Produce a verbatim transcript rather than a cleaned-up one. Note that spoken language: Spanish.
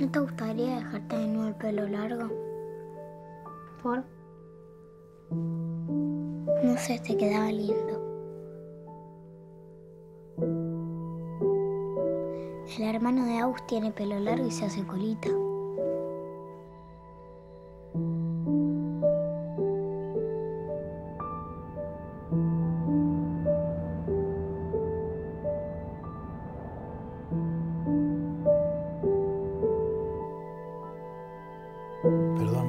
¿No te gustaría dejarte de nuevo el pelo largo? ¿Por? No sé, te quedaba lindo. El hermano de Agus tiene pelo largo y se hace colita. Perdón.